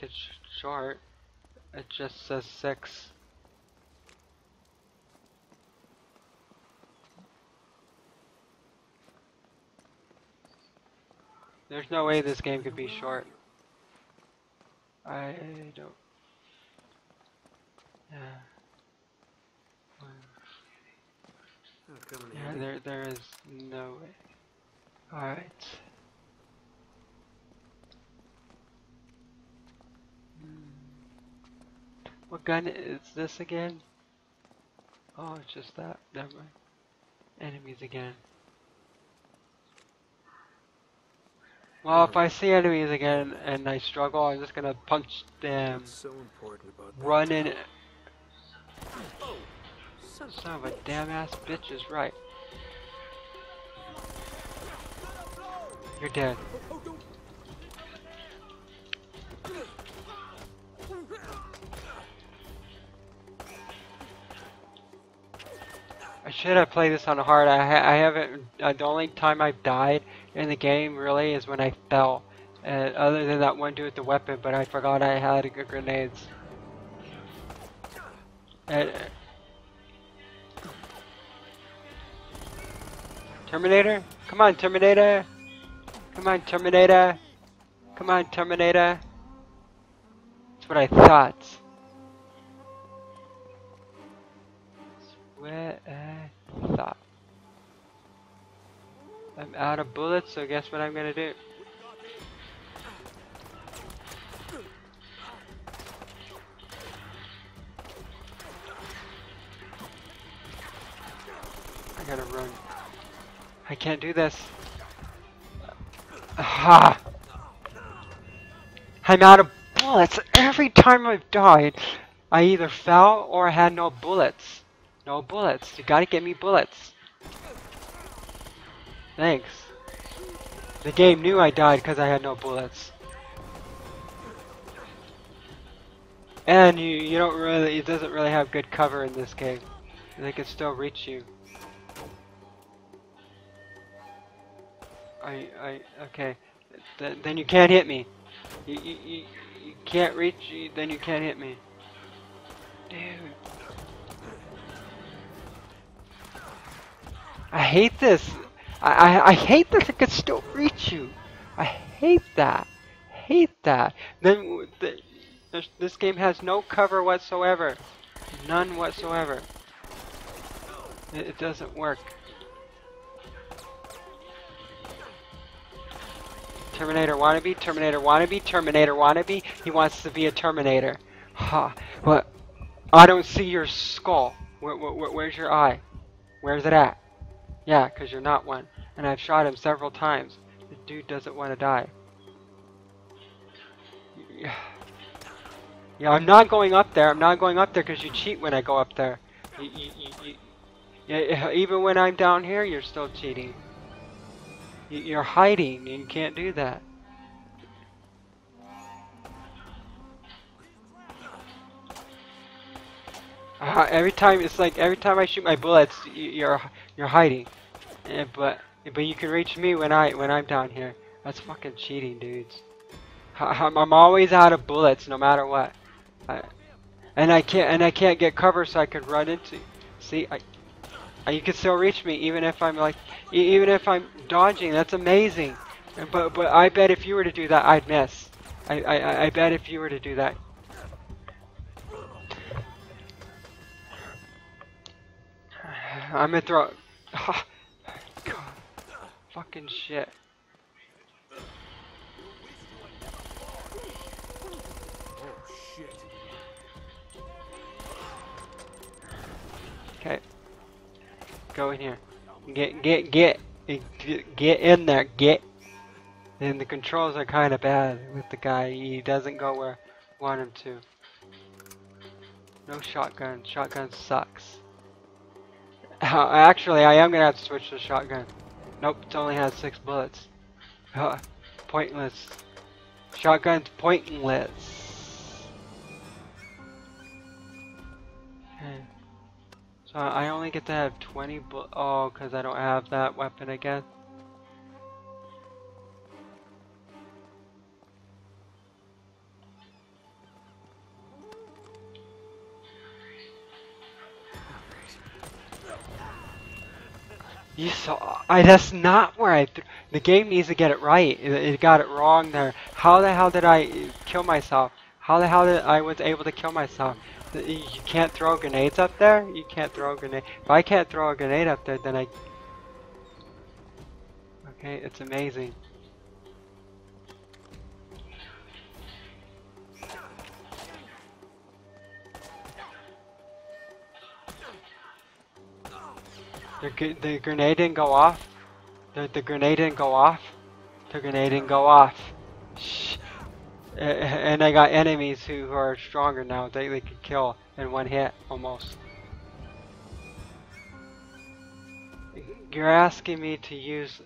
it's short. It just says 6. There's no way this game could be short. I don't. Yeah. Yeah, there is no way. Alright. What gun is this again? Oh, it's just that. Never mind. Enemies again. Well, if I see enemies again and I struggle, I'm just gonna punch them. What's so important about that? Run in. Son of a damn ass bitch is right. You're dead. I should have played this on hard. I haven't. The only time I've died in the game really is when I fell. Other than that one dude with the weapon, but I forgot I had grenades. Terminator? Come on, Terminator! Come on, Terminator! Come on, Terminator! That's what I thought. That's what I thought. I'm out of bullets, so guess what I'm gonna do? I gotta run. I can't do this. Aha! I'm out of bullets. Every time I've died, I either fell or I had no bullets. No bullets. You gotta get me bullets. Thanks. The game knew I died because I had no bullets. And you don't really, it doesn't really have good cover in this game. They can still reach you. Okay. Then you can't hit me. You can't reach, then you can't hit me. Dude. I hate this. I hate that it can still reach you. I hate that. Hate that. Then this game has no cover whatsoever. None whatsoever. It doesn't work. Terminator wannabe, Terminator wannabe, Terminator wannabe. He wants to be a Terminator. Ha. What? I don't see your skull. Where's your eye? Where's it at? Yeah, because you're not one. And I've shot him several times. The dude doesn't want to die. Yeah, I'm not going up there. I'm not going up there because you cheat when I go up there. Yeah, even when I'm down here, you're still cheating. You're hiding. You can't do that. Every time it's like every time I shoot my bullets, you're hiding. But you can reach me when I'm down here. That's fucking cheating, dudes. I'm always out of bullets, no matter what. And I can't get cover, so I could run into. See, you can still reach me even if I'm like, even if I'm dodging. That's amazing. But I bet if you were to do that, I'd miss. I bet if you were to do that. I'm gonna throw. God, fucking shit. Okay. Go in here. Get in there. Get. And the controls are kind of bad with the guy. He doesn't go where I want him to. No shotgun. Shotgun sucks. Actually, I am gonna have to switch to shotgun. Nope, it only has 6 bullets. Pointless. Shotgun's pointless. Okay. So I only get to have 20 bullets. Oh, because I don't have that weapon again. You saw, that's not where the game needs to get it right. It got it wrong there. How the hell did I kill myself? How the hell did I was able to kill myself? You can't throw grenades up there? You can't throw a grenade. If I can't throw a grenade up there, then I... Okay, it's amazing. The grenade didn't go off. The grenade didn't go off. The grenade didn't go off. Shh. And I got enemies who are stronger now. They can kill in one hit almost. You're asking me to use.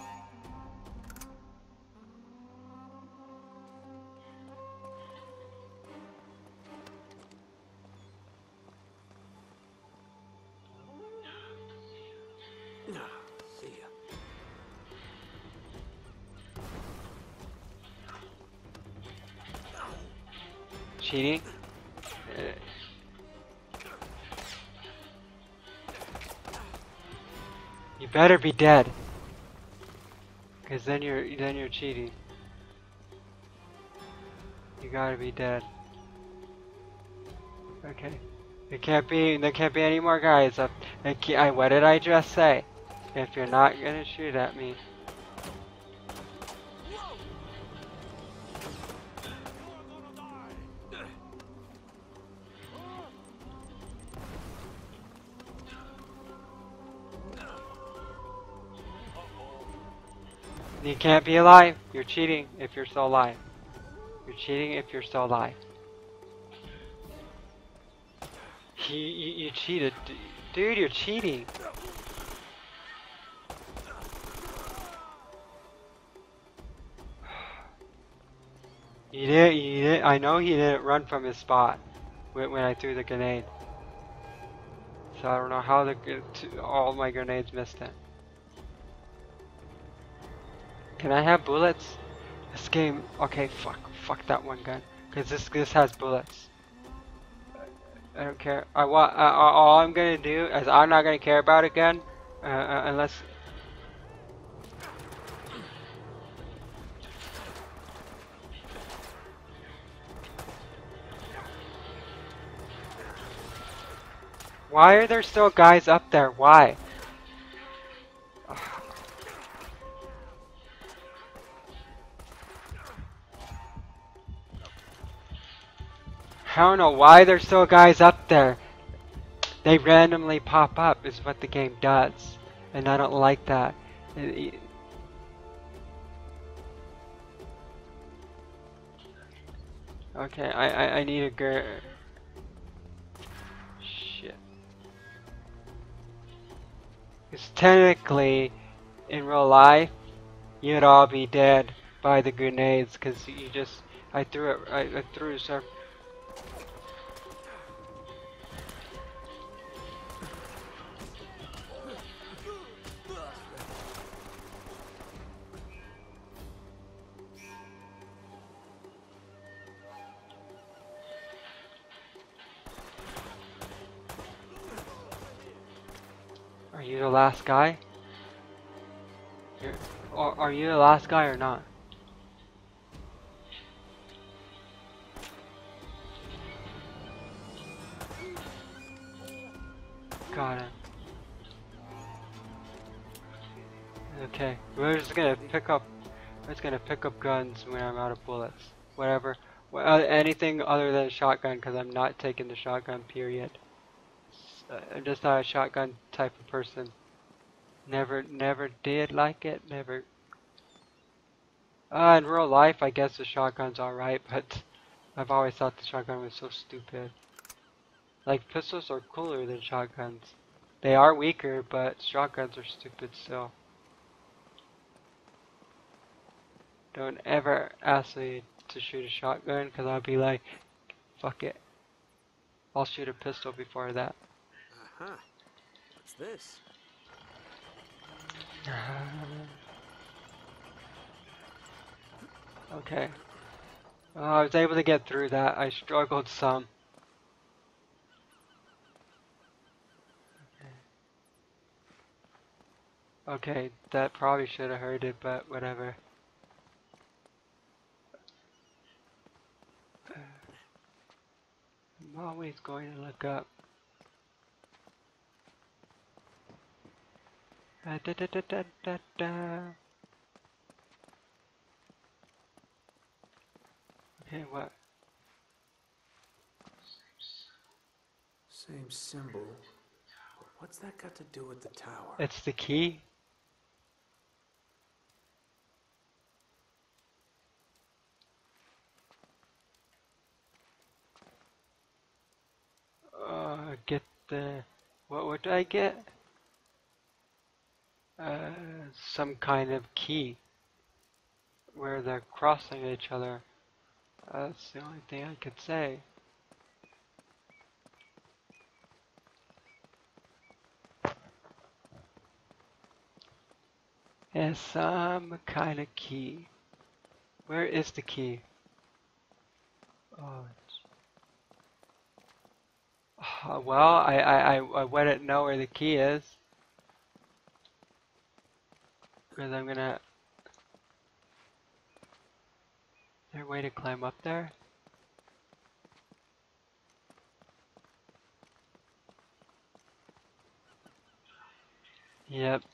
See ya. Cheating? You better be dead. Cause then you're cheating. You gotta be dead. Okay. There can't be any more guys up. What did I just say? If you're not gonna shoot at me. You can't be alive. You're cheating if you're still alive. You're cheating if you're still alive. You cheated. Dude, you're cheating. You didn't, I know he didn't run from his spot when I threw the grenade. So I don't know how all my grenades missed it. Can I have bullets? This game, okay, fuck that one gun, cause this has bullets. I don't care. All I'm gonna do is I'm not gonna care about it again, unless. Why are there still guys up there? Why? I don't know why there's still guys up there. They randomly pop up is what the game does. And I don't like that. Okay, I need a girl. Shit. Because technically, in real life, you'd all be dead by the grenades. Because you just, I threw so. Are you the last guy? Are you the last guy or not? Got it. Okay, we're just gonna pick up. We're just gonna pick up guns when I'm out of bullets. Whatever. Anything other than a shotgun, because I'm not taking the shotgun. Period. I'm just not a shotgun type of person. Never did like it. Never. In real life, I guess the shotgun's alright, but I've always thought the shotgun was so stupid. Like, pistols are cooler than shotguns. They are weaker, but shotguns are stupid still. Don't ever ask me to shoot a shotgun, because I'll be like, fuck it. I'll shoot a pistol before that. Uh-huh. What's this? Okay. I was able to get through that. I struggled some. Okay, that probably should have heard it, but whatever. I'm always going to look up. Da, da, da, da, da, da. Okay, what? Same symbol. But what's that got to do with the tower? It's the key? Get the... What do I get? Uh, some kind of key. Where they're crossing each other. That's the only thing I could say. It's some kind of key. Where is the key? Oh, well, I wouldn't know where the key is. Because I'm gonna... Is there a way to climb up there? Yep.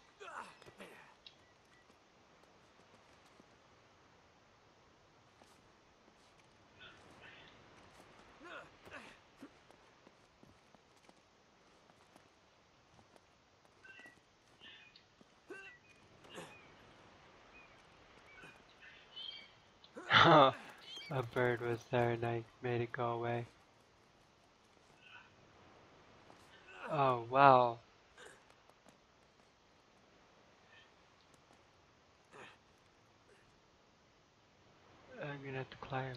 A bird was there and I made it go away. Oh, wow. I'm gonna have to climb.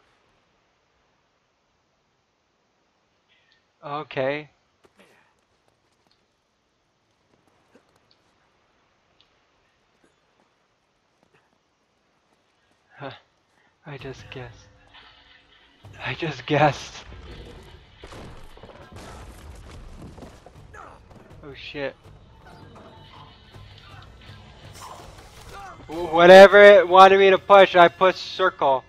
Okay. Huh, I just guessed. I just guessed. Oh shit. Whatever it wanted me to push, I pushed circle.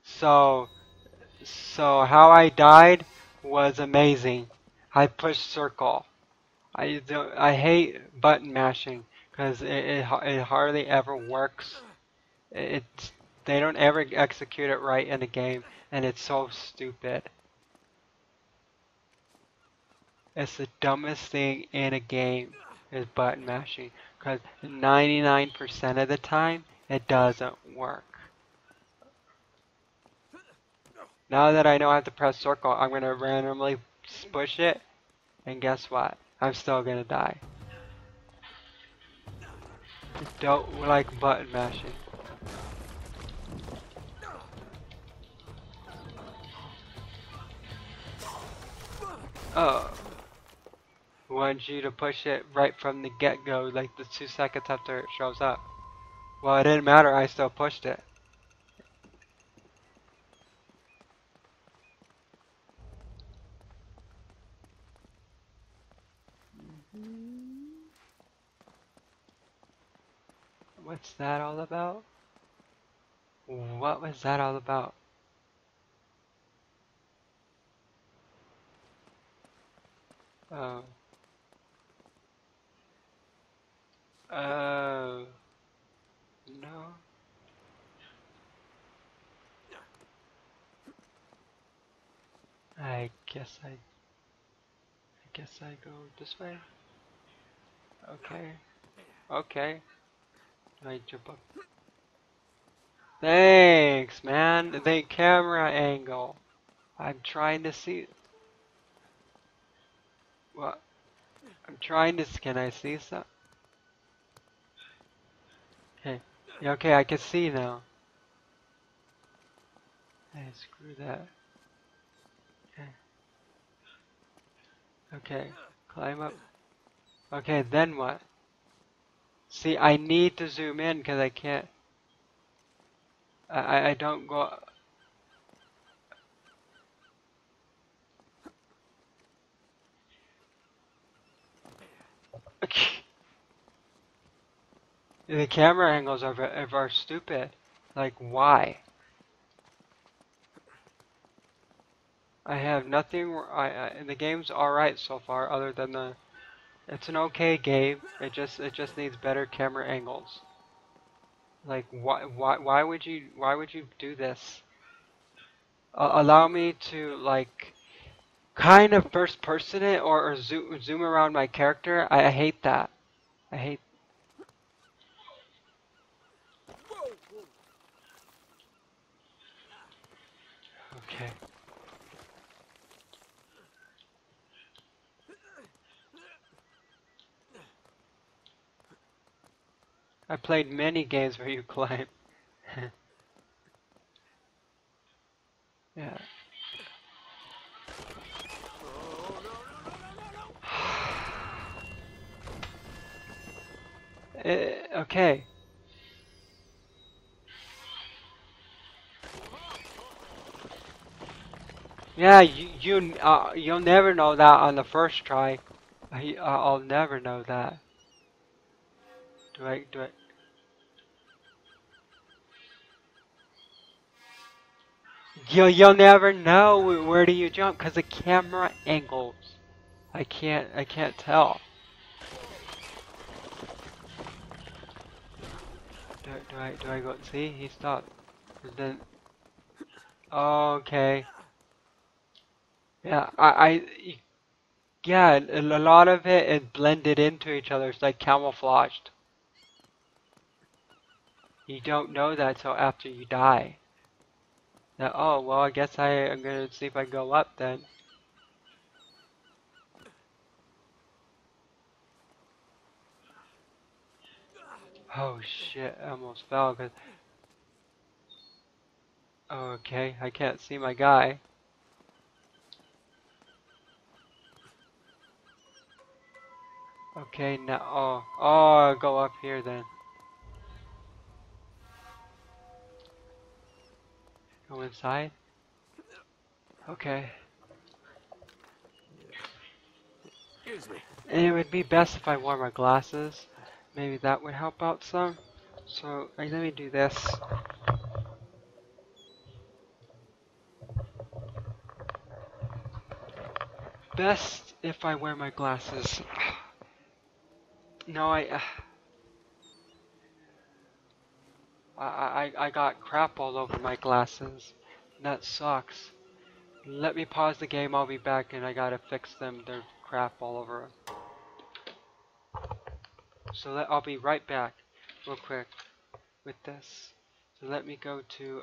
So how I died was amazing. I pushed circle. I hate button mashing because it hardly ever works. It's they don't ever execute it right in a game, and it's so stupid. It's the dumbest thing in a game is button mashing because 99% of the time it doesn't work. Now that I know I have to press circle, I'm gonna randomly push it, and guess what? I'm still gonna die. I don't like button mashing. Oh, want you to push it right from the get-go, like the 2 seconds after it shows up. Well, it didn't matter, I still pushed it. What's that all about? What was that all about? Oh. Oh. No. I guess I go this way. Okay. Okay. I jump up. Thanks, man. The camera angle. I'm trying to see. What? I'm trying to. Can I see some? Okay. Yeah, okay, I can see now. Hey, screw that. Okay. Okay. Climb up. Okay, then what? See, I need to zoom in because I can't. I don't go. The camera angles are stupid. Like, why? I have nothing. The game's all right so far, other than the. It's an okay game. It just needs better camera angles. Like, why would you do this? Allow me to like kind of first person it or zoom around my character. I hate that. I hate. Okay. I played many games where you climb. Yeah. Okay. Yeah, you'll never know that on the first try. I'll never know that. Do I? You'll never know where do you jump because the camera angles. I can't tell. Do I go? See, he stopped. And then okay. Yeah, yeah, a lot of it is blended into each other. It's like camouflaged. You don't know that till after you die. That, oh, well, I guess I'm gonna see if I go up then. Oh shit, I almost fell. Oh, okay, I can't see my guy. Okay, now, I'll go up here then. Go inside? Okay. Excuse me. And it would be best if I wore my glasses. Maybe that would help out some. So, let me do this. Best if I wear my glasses. No, I got crap all over my glasses. That sucks. Let me pause the game, I'll be back, and I gotta fix them. There's crap all over them. So I'll be right back, real quick, with this. So let me go to,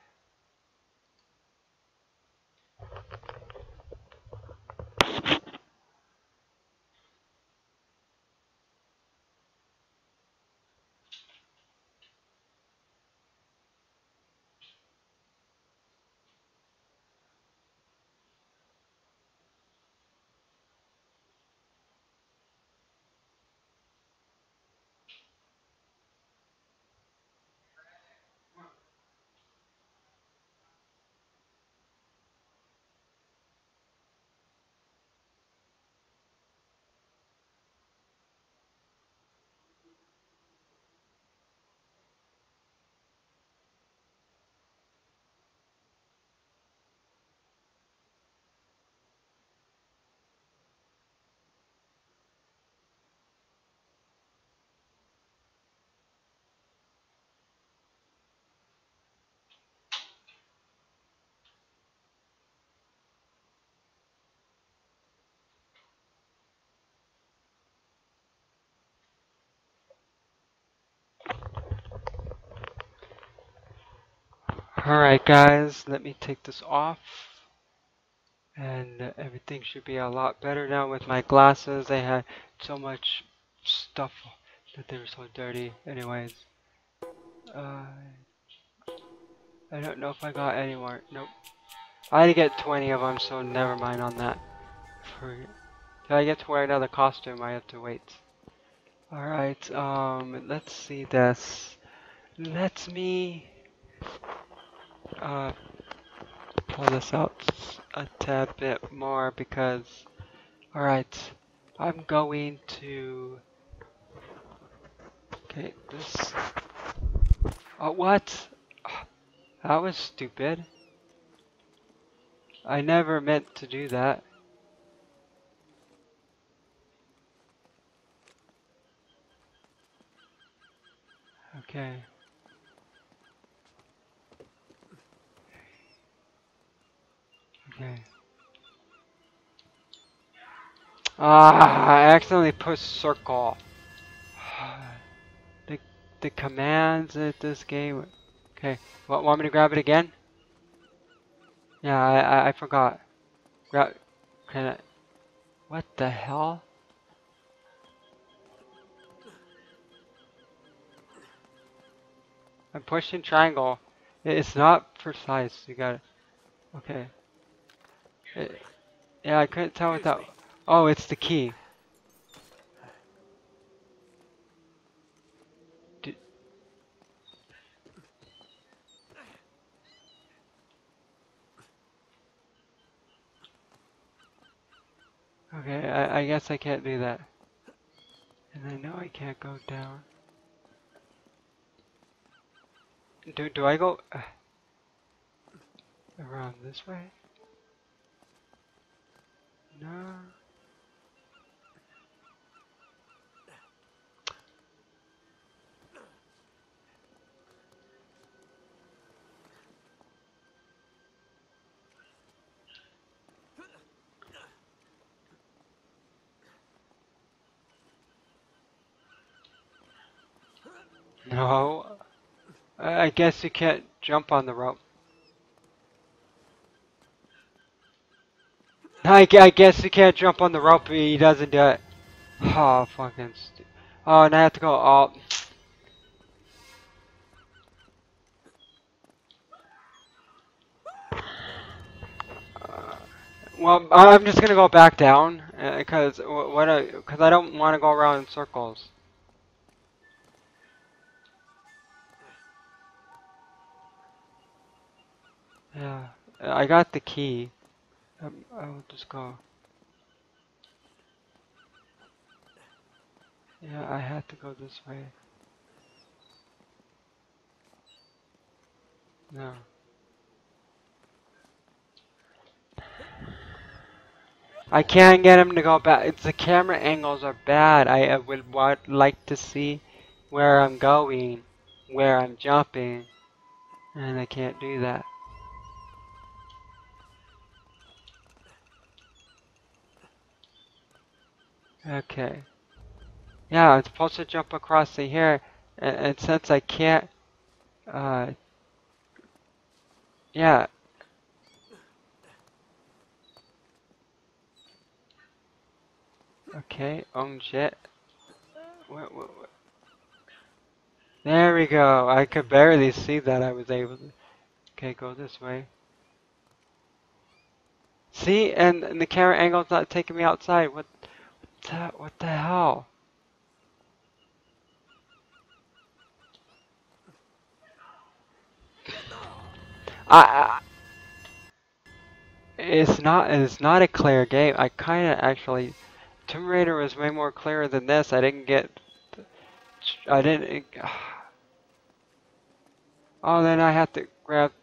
alright guys, let me take this off. And everything should be a lot better now with my glasses. They had so much stuff that they were so dirty. Anyways, uh, I don't know if I got any more. Nope. I had to get 20 of them, so never mind on that. Till I get to wear another costume, I have to wait. Alright, let's see this. Let me, uh, pull this out a tad bit more because, alright, I'm going to Okay, this. Oh, what? That was stupid. I never meant to do that. Okay. Okay. Ah, I accidentally pushed circle. The the commands at this game. Okay. Want me to grab it again? Yeah, I forgot. Grab. Can I? What the hell? I'm pushing triangle. It's not precise. You got it. Okay. Yeah, I couldn't tell Excuse without. me. Oh, it's the key. D okay, I guess I can't do that. And I know I can't go down. Do I go around this way? No. No. I guess you can't jump on the rope. I guess you can't jump on the rope. He doesn't do it. Oh, fucking. Oh, and I have to go. Oh. Well, I'm just gonna go back down because because I don't want to go around in circles. Yeah, I got the key. I will just go. Yeah, I had to go this way. No. I can't get him to go back. It's the camera angles are bad. I would like to see where I'm going, where I'm jumping, and I can't do that. Okay. Yeah, I'm supposed to jump across the here, and since I can't, uh, yeah. Okay, shit. What? There we go. I could barely see that I was able to. Okay, go this way. See, and the camera angle's not taking me outside. What the hell? I it's not a clear game. I kind of actually Tomb Raider was way more clear than this. I didn't Oh, then I have to grab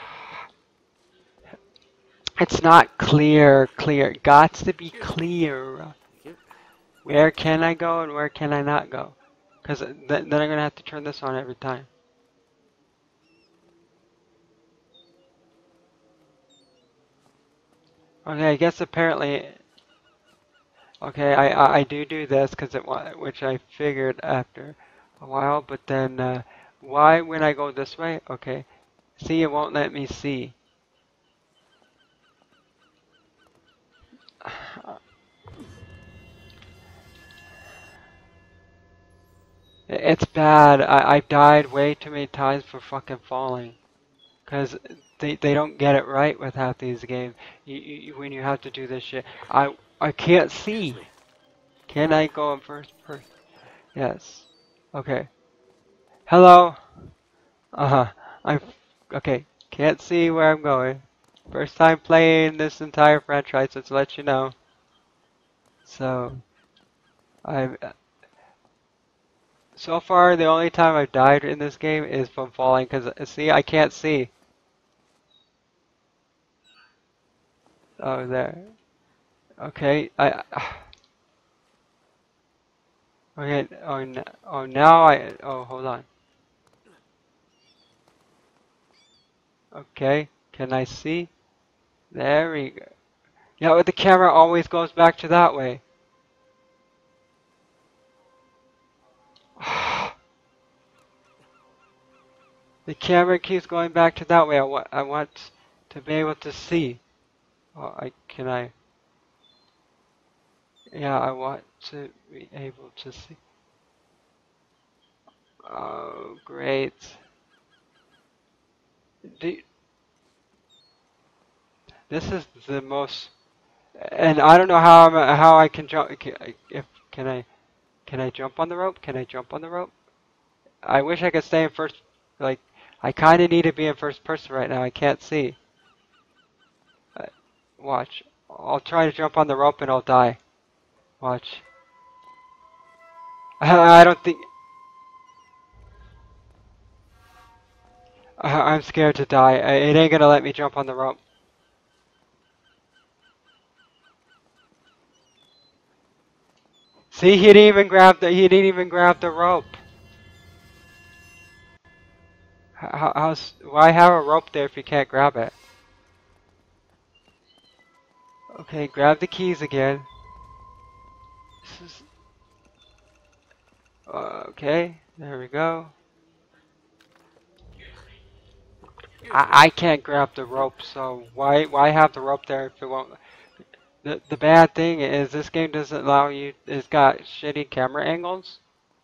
It's not clear. It got to be Excuse me. clear. You Where can I go and where can I not go? Cuz then I'm going to have to turn this on every time. Okay, I guess apparently okay, I do this because which I figured after a while, but then why when I go this way? Okay, see, it won't let me see. It's bad. I've died way too many times for fucking falling because they don't get it right with half these games. When you have to do this shit, I can't excuse see. me. Can I go in first person? Yes. Okay. Hello. Uh-huh. I'm okay. Can't see where I'm going. First time playing this entire franchise, just to let you know. So, I'm So far, the only time I've died in this game is from falling, because, see, I can't see. Oh, there. Okay, okay, oh, now oh, hold on. Okay, can I see? There we go. Yeah, but the camera always goes back to that way. The camera keeps going back to that way. I want to be able to see. Oh, can I? Yeah, I want to be able to see. Oh, great. Do, this is the most, and I don't know how I can jump. If can I jump on the rope? Can I jump on the rope? I wish I could stay in first. Like I kind of need to be in first person right now. I can't see. Uh, Watch. I'll try to jump on the rope and I'll die. Watch. I don't think. I'm scared to die. It ain't gonna let me jump on the rope. See, he didn't even grab the rope. Why have a rope there if you can't grab it? Okay, grab the keys again. This is, okay, there we go. I can't grab the rope, so why have the rope there if it won't? The bad thing is this game doesn't allow you. It's got shitty camera angles.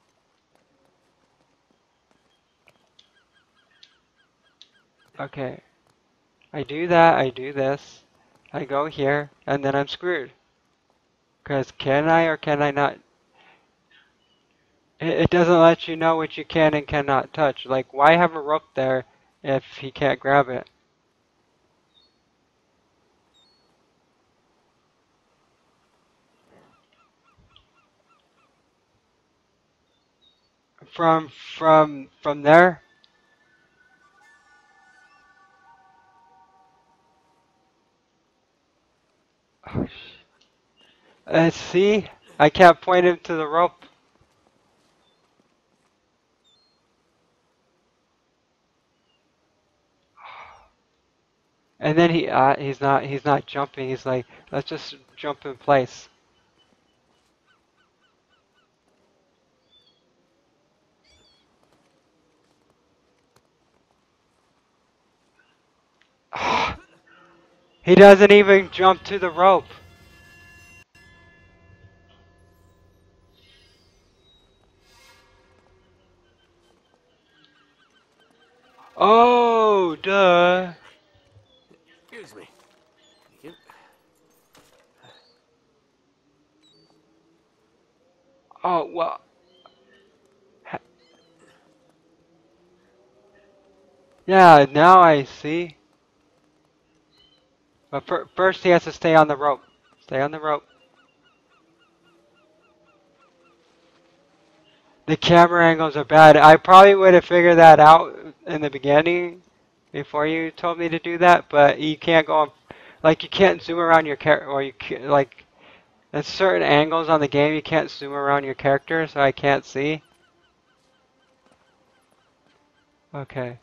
Okay, I do that. I do this. I go here, and then I'm screwed. Because can I or can I not? It doesn't let you know what you can and cannot touch. Like, why have a rope there if he can't grab it? From there? Oh, see? I can't point him to the rope. And then he's not jumping. He's like, let's just jump in place. He doesn't even jump to the rope. Oh, duh. Excuse me. You, Oh, well. Yeah, now I see. But first he has to stay on the rope. Stay on the rope. The camera angles are bad. I probably would have figured that out in the beginning before you told me to do that, but you can't go on, like you can't zoom around your character, or you can't, like at certain angles on the game you can't zoom around your character, so I can't see. Okay.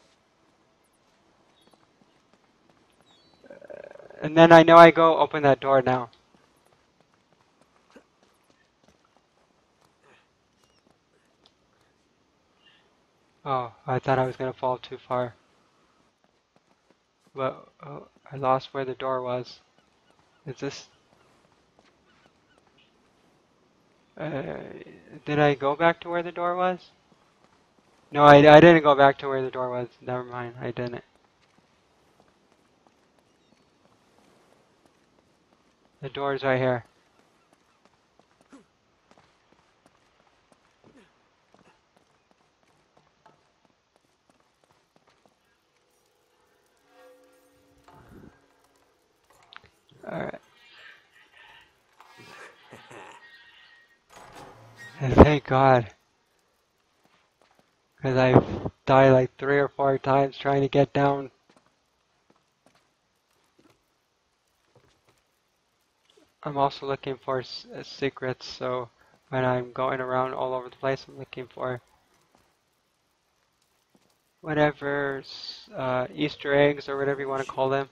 And then I know I go open that door now. Oh, I thought I was gonna fall too far. But oh, I lost where the door was. Is this? Uh, did I go back to where the door was? No, I didn't go back to where the door was. Never mind, I didn't. The door's right here. Alright. Thank God. Because I've died like 3 or 4 times trying to get down. I'm also looking for secrets, so when I'm going around all over the place, I'm looking for whatever Easter eggs or whatever you want to call them.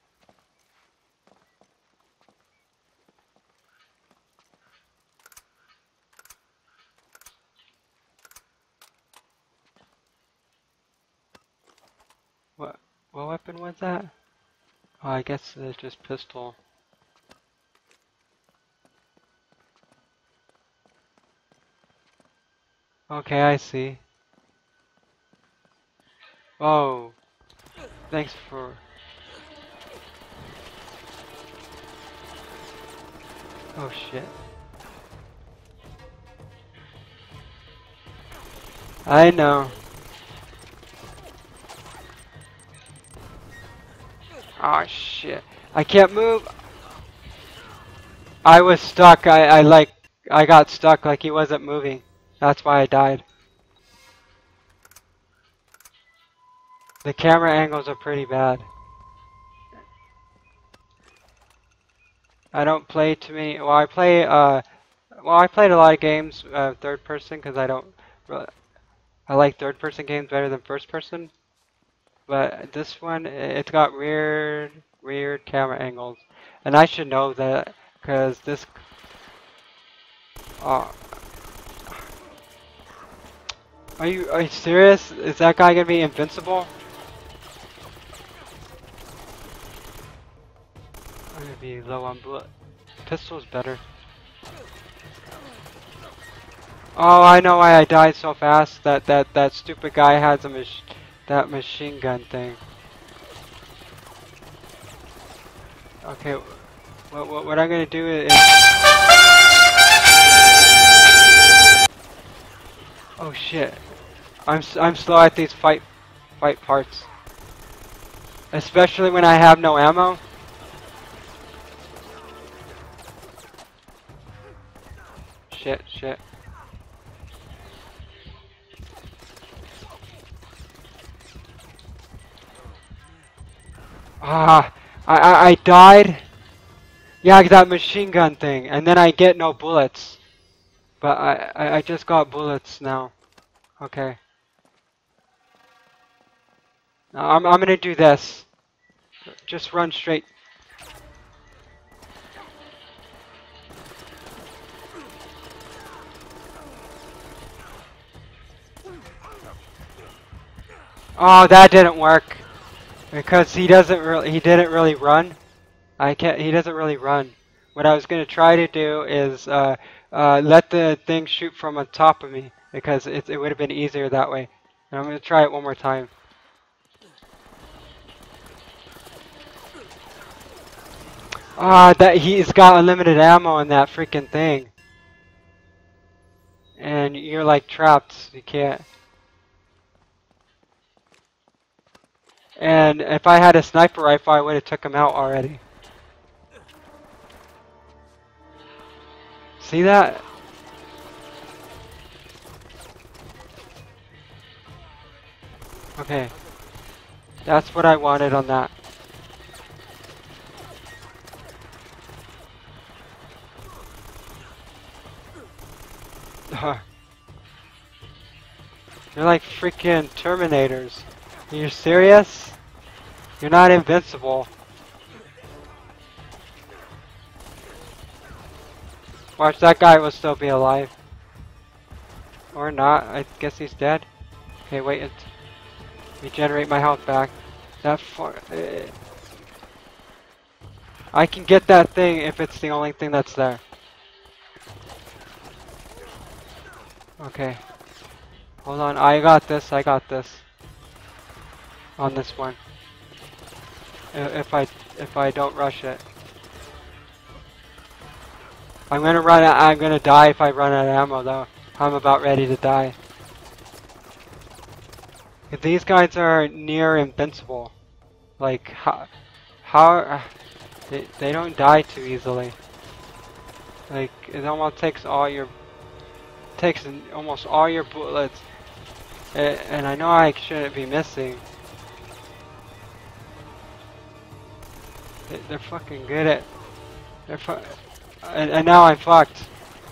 What weapon was that? Oh, I guess it's just pistol. Okay, I see. Oh, thanks for... Oh shit. I know. Oh shit. I can't move. I was stuck. I got stuck like he wasn't moving. That's why I died. The camera angles are pretty bad. I don't play too many. Well, I played a lot of games third person because I don't. I like third person games better than first person. But this one, it's got weird camera angles, and I should know that because this. Uh, are you serious? Is that guy gonna be invincible? I'm gonna be low on bullet. Pistol's better. Oh, I know why I died so fast. That stupid guy has that machine gun thing. Okay, what I'm gonna do is. Oh shit! I'm slow at these fight parts, especially when I have no ammo. Shit. Ah, I died. Yeah, that machine gun thing, and then I get no bullets. But I just got bullets now. Okay. Now I'm gonna do this. Just run straight. Oh, that didn't work because he didn't really run. He doesn't really run. What I was gonna try to do is let the thing shoot from on top of me because it would have been easier that way. And I'm gonna try it one more time. Ah, that he's got unlimited ammo in that freaking thing, and you're like trapped. You can't. And if I had a sniper rifle, I would have took him out already. See that? Okay. That's what I wanted on that. You're like freaking Terminators. Are you serious? You're not invincible. Watch, that guy will still be alive. Or not. I guess he's dead. Okay, wait. Regenerate my health back. That far. I can get that thing if it's the only thing that's there. Okay. Hold on. I got this. On this one. If I don't rush it. I'm gonna die if I run out of ammo though. I'm about ready to die. These guys are near invincible. Like how they don't die too easily. Like it almost takes almost all your bullets. And I know I shouldn't be missing. They're fucking good at. They're and now I'm fucked.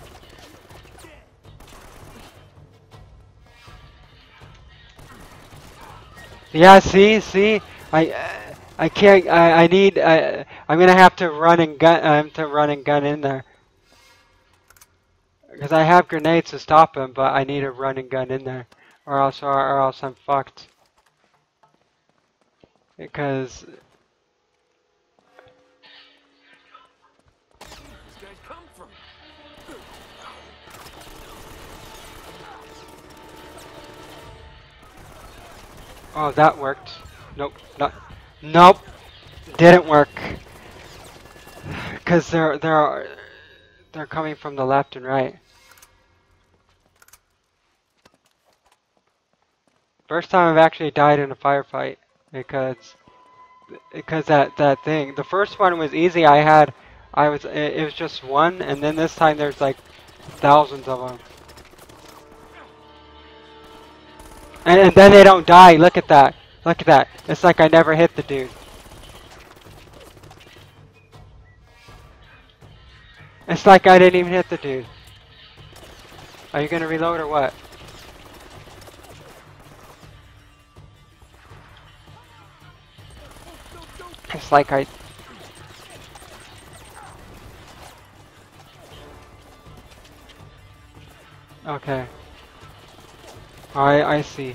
Yeah, see, I can't. I need. I'm gonna have to run and gun. To run and gun in there because I have grenades to stop him, but I need a run and gun in there, or else I'm fucked. Because oh, that worked. Nope, not. Nope, didn't work. Because they're coming from the left and right. First time I've actually died in a firefight because that thing. The first one was easy. It was just one, and then this time there's like thousands of them. And then they don't die. Look at that. Look at that. It's like I never hit the dude. It's like I didn't even hit the dude. Are you gonna reload or what? It's like I... Okay. I see.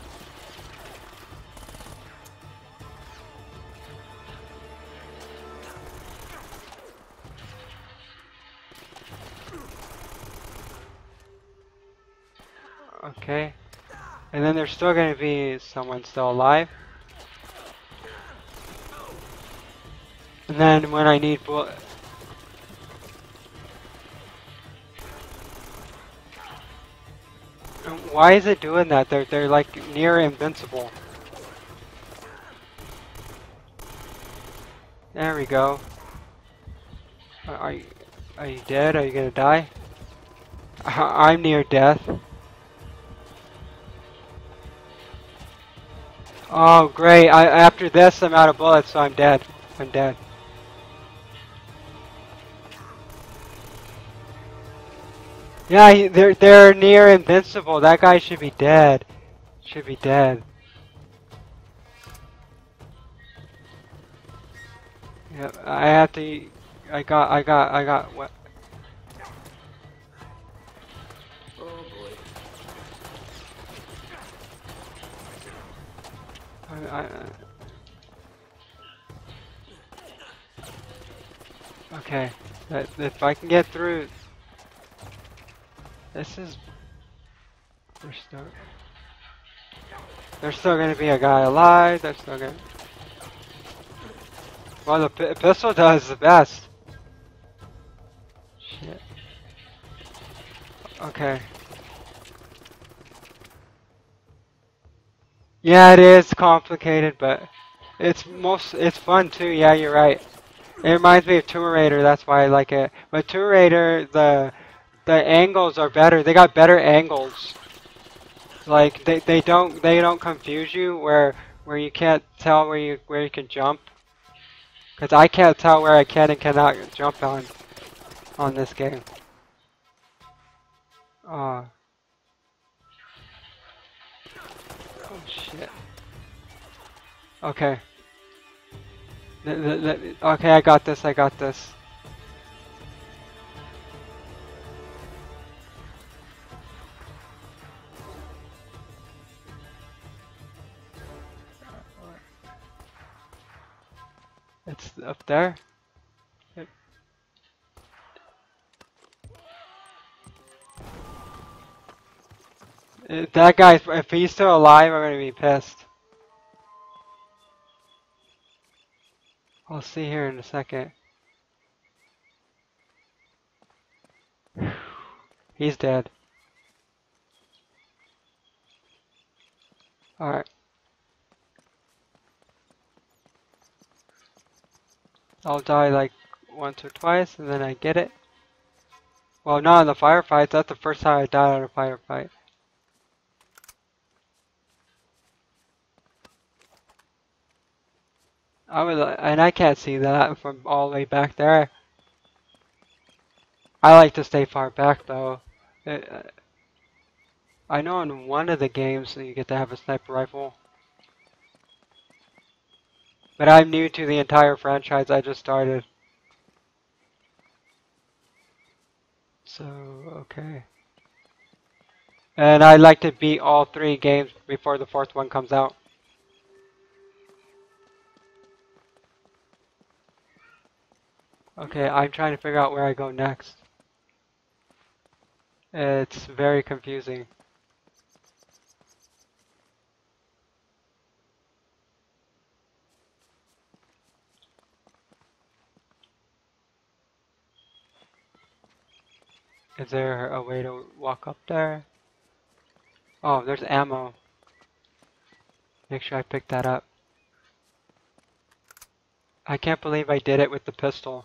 Okay. And then there's still gonna be someone still alive. And then when I need bullet... Why is it doing that? They're like near invincible. There we go. Are you dead? Are you gonna die? I'm near death. Oh great! After this I'm out of bullets, so I'm dead. I'm dead. Yeah, they're near invincible. That guy should be dead. Should be dead. Yeah, I have to. I got what? Oh boy. I, okay, if I can get through, this is. There's still. There's still gonna be a guy alive. There's still gonna. Well, the pistol does the best. Shit. Okay. Yeah, it is complicated, but it's fun too. Yeah, you're right. It reminds me of Tomb Raider. That's why I like it. But Tomb Raider, the angles are better. They got better angles. Like they don't confuse you where you can't tell where you can jump. Cause I can't tell where I can and cannot jump on this game. Oh. Oh shit. Okay. Okay, I got this. I got this. It's up there. That guy, if he's still alive, I'm gonna be pissed. I'll see here in a second. He's dead. Alright. I'll die like once or twice and then I get it. Well, not in the firefights. That's the first time I died in a firefight. and I can't see that from all the way back there. I like to stay far back though. Uh, I know in one of the games that you get to have a sniper rifle. But I'm new to the entire franchise, I just started. So, okay. And I'd like to beat all 3 games before the 4th one comes out. Okay, I'm trying to figure out where I go next. It's very confusing. Is there a way to walk up there? Oh, there's ammo. Make sure I pick that up. I can't believe I did it with the pistol.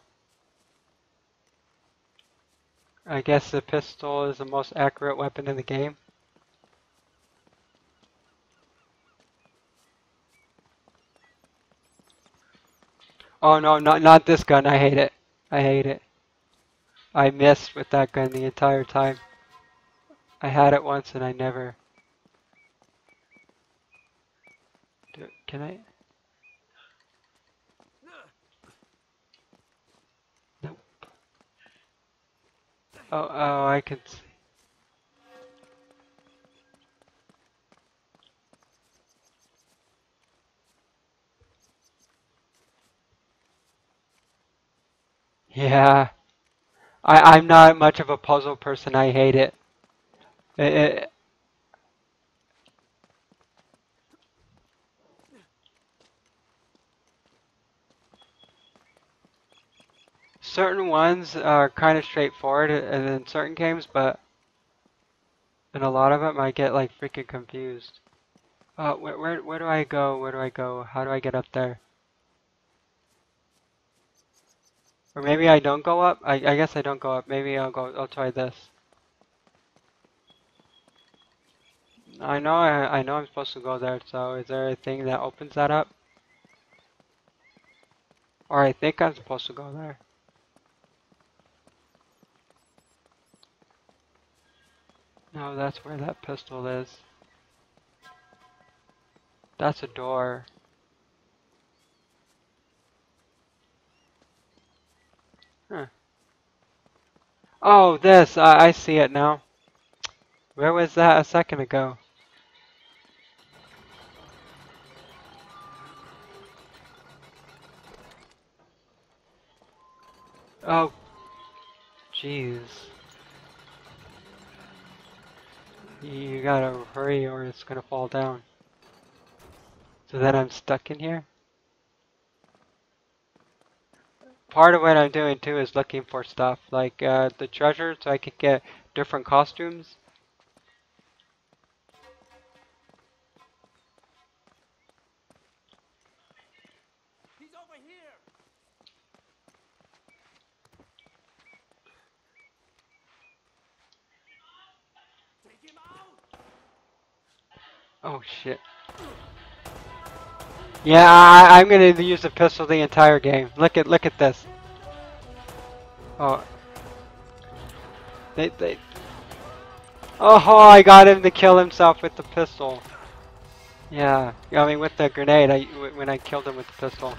I guess the pistol is the most accurate weapon in the game. Oh no, not this gun. I hate it. I hate it. I missed with that gun the entire time. I had it once and I never... Can I? Nope. Oh, I can see. Yeah. I'm not much of a puzzle person. I hate it. It certain ones are kind of straightforward in certain games, but in a lot of them I get like freaking confused. Where do I go? Where do I go? How do I get up there? Or maybe I don't go up? I guess I don't go up. Maybe I'll try this. I know I'm supposed to go there, so is there a thing that opens that up? Or I think I'm supposed to go there. No, that's where that pistol is. That's a door. Huh. Oh, this! I see it now. Where was that a second ago? Oh, jeez. You gotta hurry or it's gonna fall down. So then I'm stuck in here? Part of what I'm doing too is looking for stuff, like the treasure so I could get different costumes. He's over here. Take him out. Oh shit. Yeah, I'm gonna use the pistol the entire game. Look at this. Oh, they. Oh, I got him to kill himself with the pistol. Yeah, I mean with the grenade. When I killed him with the pistol.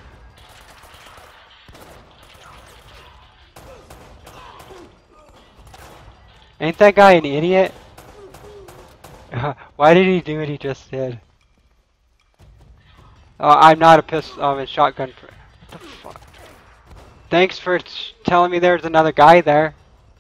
Ain't that guy an idiot? Why did he do what he just did? Oh, I'm not a pistol. I'm a shotgun. What the fuck? Thanks for telling me there's another guy there.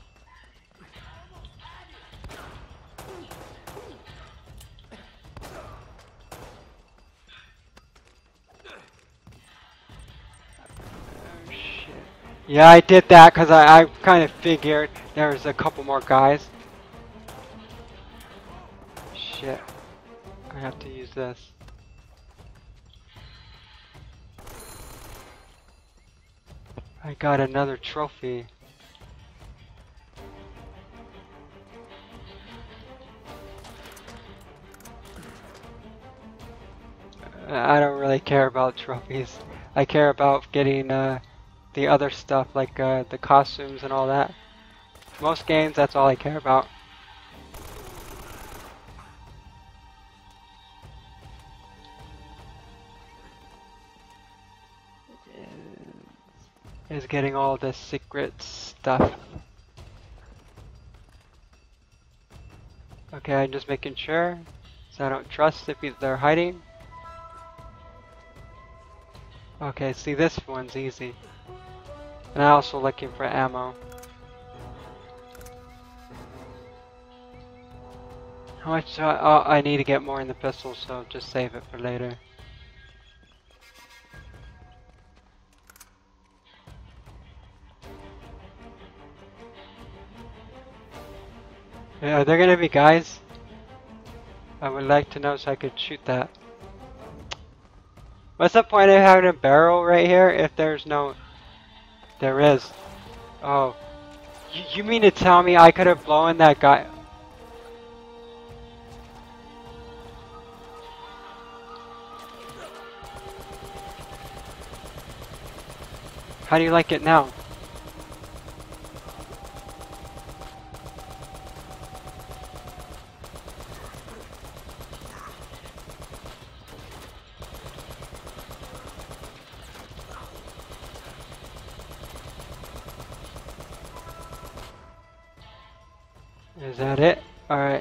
Oh shit. Yeah, I did that because I kind of figured there was a couple more guys. Shit. I have to use this. I got another trophy. I don't really care about trophies. I care about getting the other stuff like the costumes and all that. Most games, that's all I care about. Is getting all the secret stuff. Okay, I'm just making sure, so I don't trust if they're hiding. Okay, see this one's easy. And I'm also looking for ammo. How much? Oh, I need to get more in the pistol, so just save it for later. Yeah, are there gonna be guys? I would like to know so I could shoot that. What's the point of having a barrel right here if there's no... There is. Oh. You mean to tell me I could have blown that guy... How do you like it now? Is that it? Alright.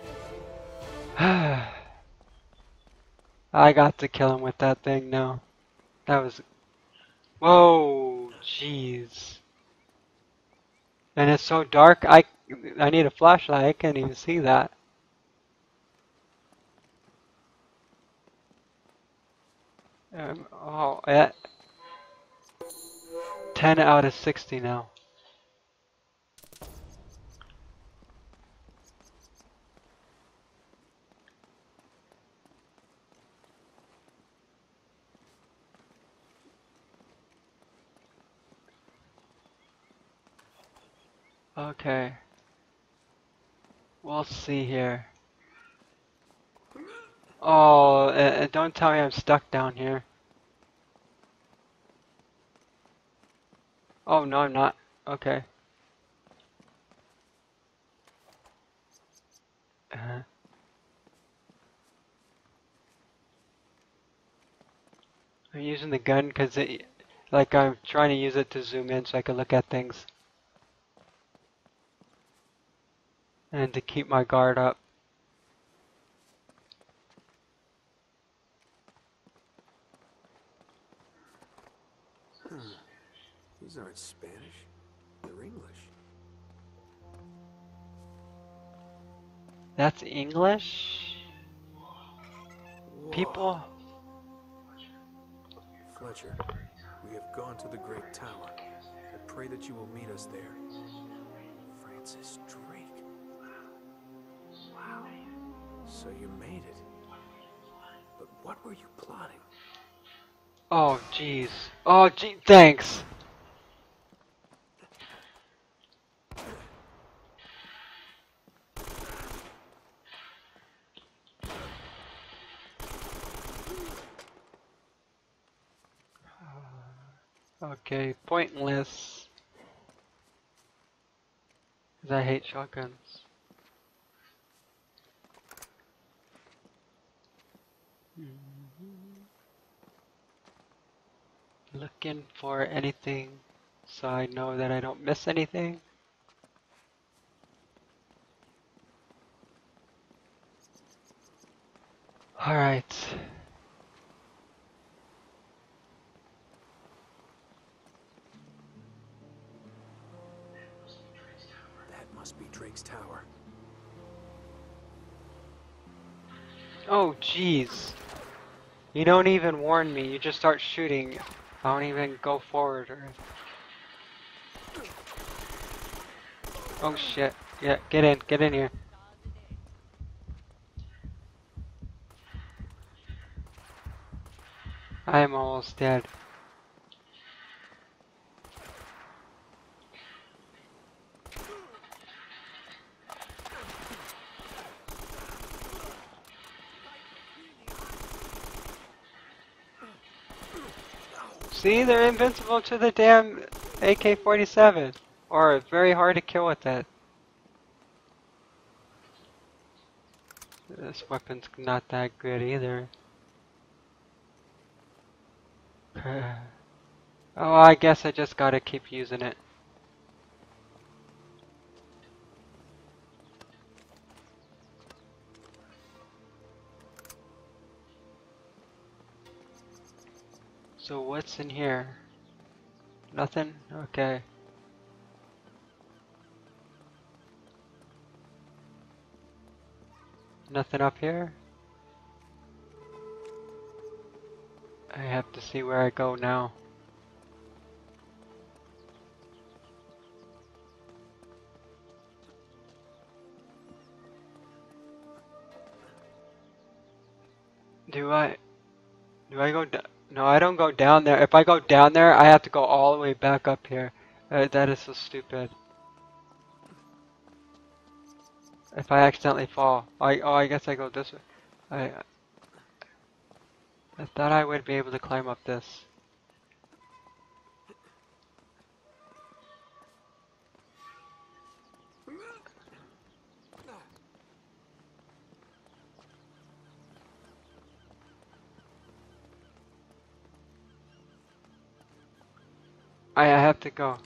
I got to kill him with that thing now. That was... Whoa! Jeez. And it's so dark, I need a flashlight, I can't even see that. Oh, yeah. 10 out of 60 now. Okay. We'll see here. Oh, don't tell me I'm stuck down here. Oh, no, I'm not. Okay. Uh-huh. I'm using the gun because like I'm trying to use it to zoom in so I can look at things. And to keep my guard up. These aren't Spanish. They're English. That's English? Whoa. People? Fletcher, we have gone to the Great Tower. I pray that you will meet us there. Francis Drake. Wow. So you made it. But what were you plotting? Oh, jeez. Oh, gee, thanks. Okay, pointless. 'Cause I hate shotguns. Looking for anything so I know that I don't miss anything. Alright. That must be Drake's tower. Oh, jeez. You don't even warn me, you just start shooting. I don't even go forward or... Oh shit. Yeah, get in here. I am almost dead. See, they're invincible to the damn AK-47. Or it's very hard to kill with that. This weapon's not that good either. Oh, I guess I just gotta keep using it. So what's in here? Nothing? Okay. Nothing up here? I have to see where I go now. Do I go down? No, I don't go down there. If I go down there, I have to go all the way back up here. That is so stupid. If I accidentally fall. I guess I go this way. I thought I would be able to climb up this. I have to go.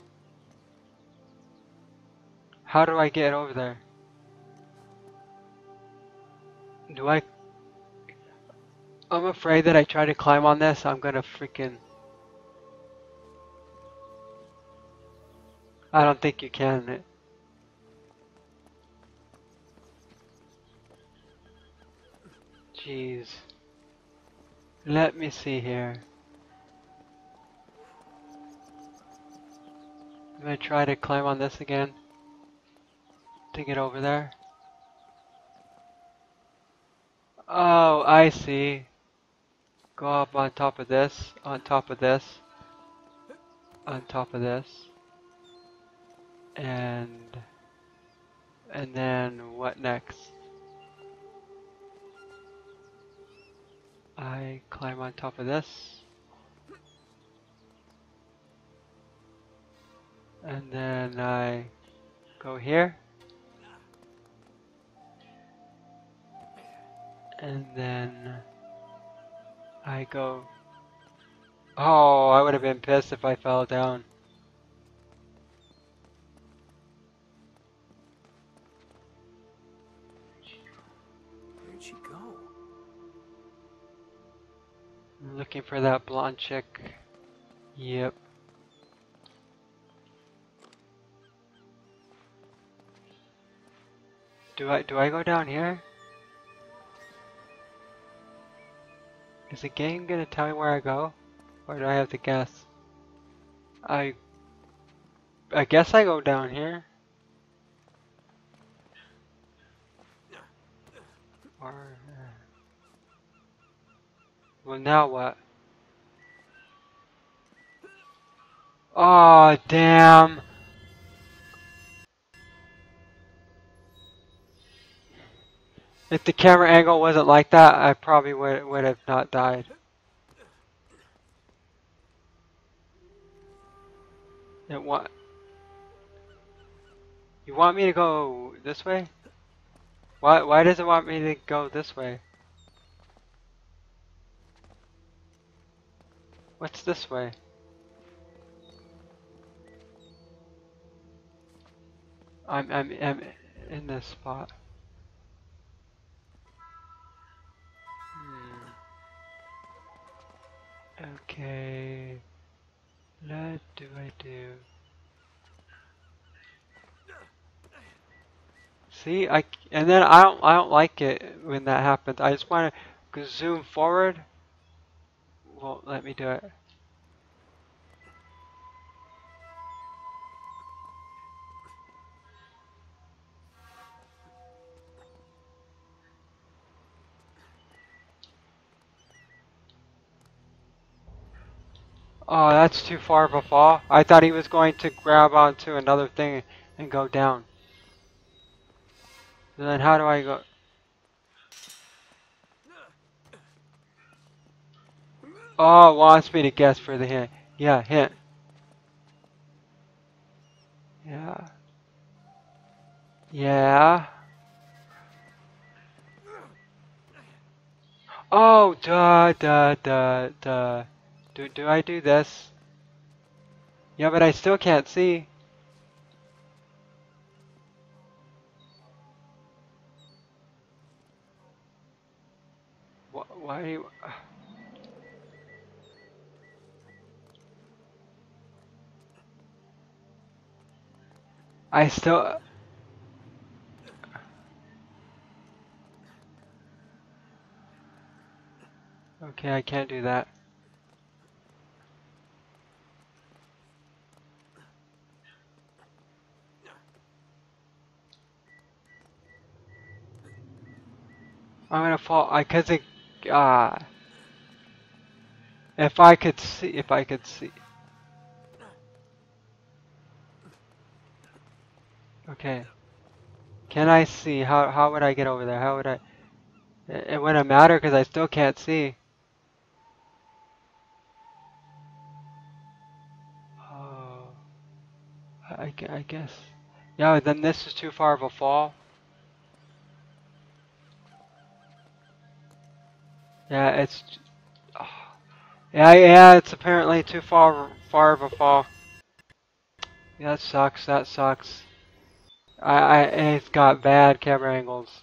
How do I get over there? Do I? I'm afraid that I try to climb on this, I'm gonna freaking... I don't think you can. Jeez. Let me see here. I'm gonna try to climb on this again to get over there. Oh, I see. Go up on top of this, on top of this, on top of this. And then what next? I climb on top of this. And then I go here. And then I go... Oh, I would have been pissed if I fell down. Where'd she go? I'm looking for that blonde chick. Yep. Do I go down here? Is the game gonna tell me where I go? Or do I have to guess? I guess I go down here. Or well, now what? Oh, damn. If the camera angle wasn't like that, I probably would have not died. It what? You want me to go this way? Why does it want me to go this way? What's this way? I'm in this spot. Okay. What do I do? See, and then I don't like it when that happens. I just want to zoom forward. Won't let me do it. Oh, that's too far of a fall. I thought he was going to grab onto another thing and go down. And then how do I go? Oh, it wants me to guess for the hint. Yeah, hit. Yeah. Yeah. Oh, duh, duh, duh, duh. Do I do this? Yeah, but I still can't see. Why do you... I still... Okay, I can't do that. I'm gonna fall. Cause it... Ah. If I could see... If I could see... Okay. Can I see? How would I get over there? How would I... It wouldn't matter because I still can't see. Oh, I guess. Yeah, then this is too far of a fall. Yeah, it's. Oh, yeah, it's apparently too far of a fall. Yeah, that sucks. That sucks. It's got bad camera angles.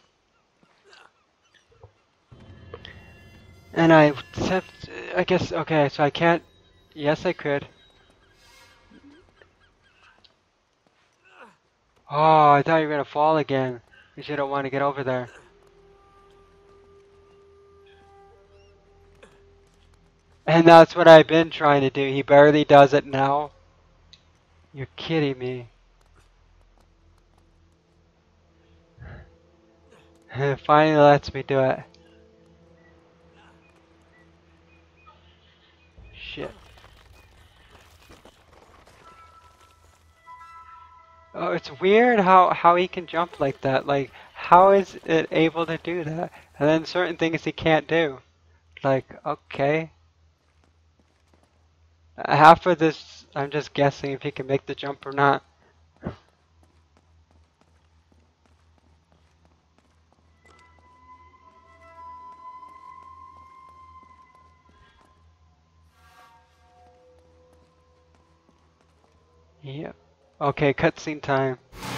And I guess. Okay, so I can't. Yes, I could. Oh, I thought you were gonna fall again. You should not want to get over there. And that's what I've been trying to do. He barely does it now. You're kidding me. Finally lets me do it. Shit. Oh, it's weird how he can jump like that. Like, how is it able to do that? And then certain things he can't do. Like, okay. Half of this, I'm just guessing if he can make the jump or not. Yep. Okay, cutscene time.